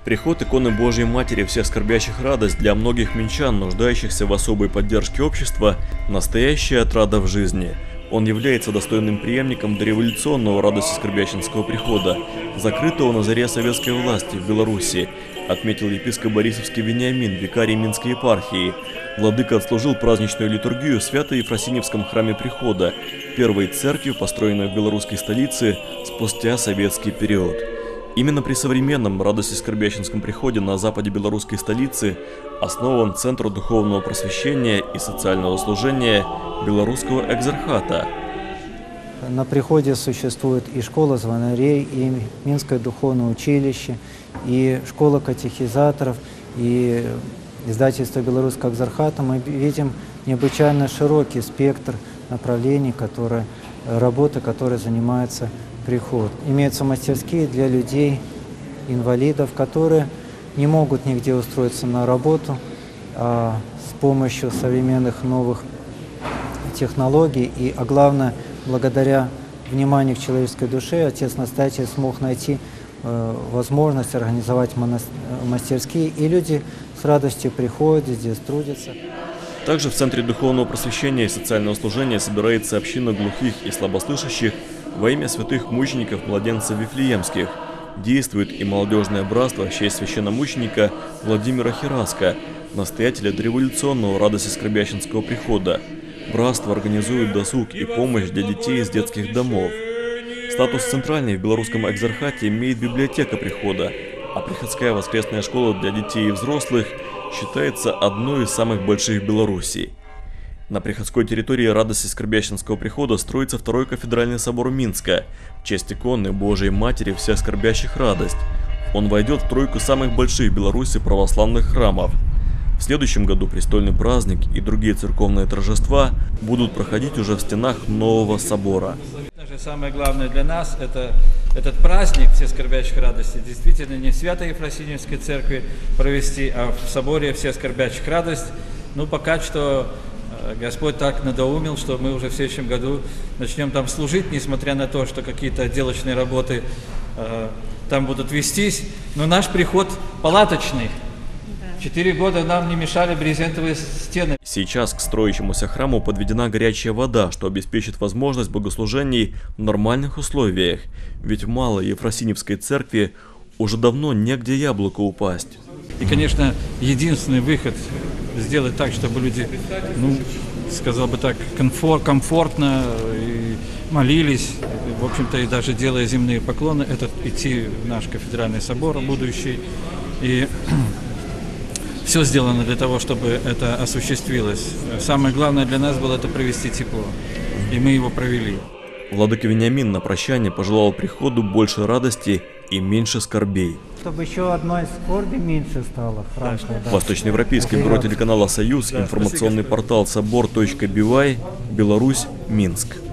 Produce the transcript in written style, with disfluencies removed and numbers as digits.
Приход иконы Божьей Матери всех скорбящих радость для многих минчан, нуждающихся в особой поддержке общества, настоящая отрада в жизни. Он является достойным преемником дореволюционного радости-скорбященского прихода, закрытого на заре советской власти в Беларуси, отметил епископ Борисовский Вениамин, викарий Минской епархии. Владыка отслужил праздничную литургию в Свято-Ефросиньевском храме прихода, первой церкви, построенной в белорусской столице спустя советский период. Именно при современном радости-скорбященском приходе на западе белорусской столицы основан Центр духовного просвещения и социального служения Белорусского экзархата. На приходе существует и школа звонарей, и Минское духовное училище, и школа катехизаторов, и издательство Белорусского экзархата. Мы видим необычайно широкий спектр направлений, работы, которой занимается приход. Имеются мастерские для людей, инвалидов, которые не могут нигде устроиться на работу, а с помощью современных новых технологий а главное, благодаря вниманию к человеческой душе, отец-настоятель смог найти возможность организовать мастерские, и люди с радостью приходят, здесь трудятся. Также в Центре духовного просвещения и социального служения собирается община глухих и слабослышащих во имя святых мучеников младенцев Вифлеемских. Действует и молодежное братство в честь священномученика Владимира Хераска, настоятеля дореволюционного радости-скорбященского прихода. Братство организует досуг и помощь для детей из детских домов. Статус центральный в Белорусском экзархате имеет библиотека прихода, а приходская воскресная школа для детей и взрослых считается одной из самых больших в Беларуси. На приходской территории радости-скорбященского прихода строится второй кафедральный собор Минска в честь иконы Божией Матери всех скорбящих радость. Он войдет в тройку самых больших в Беларуси православных храмов. В следующем году престольный праздник и другие церковные торжества будут проходить уже в стенах нового собора. Самое главное для нас – это этот праздник всех скорбящих радости действительно не в Свято-Ефросиньевской церкви провести, а в соборе всех скорбящих радость. Ну, пока что Господь так надоумил, что мы уже в следующем году начнем там служить, несмотря на то, что какие-то отделочные работы там будут вестись. Но наш приход палаточный. 4 года нам не мешали брезентовые стены. Сейчас к строящемуся храму подведена горячая вода, что обеспечит возможность богослужений в нормальных условиях. Ведь в Малой Ефросиньевской церкви уже давно негде яблоку упасть. И, конечно, единственный выход сделать так, чтобы люди, сказал бы так, комфортно и молились, в общем-то, и даже делая земные поклоны, это идти в наш кафедральный собор будущий. И все сделано для того, чтобы это осуществилось. Самое главное для нас было это провести тепло, и мы его провели. Владыка Вениамин на прощание пожелал приходу больше радости и меньше скорбей. Чтобы еще одной скорби меньше стало. Восточноевропейский бюро телеканала «Союз», информационный портал собор.бивай, Беларусь, Минск.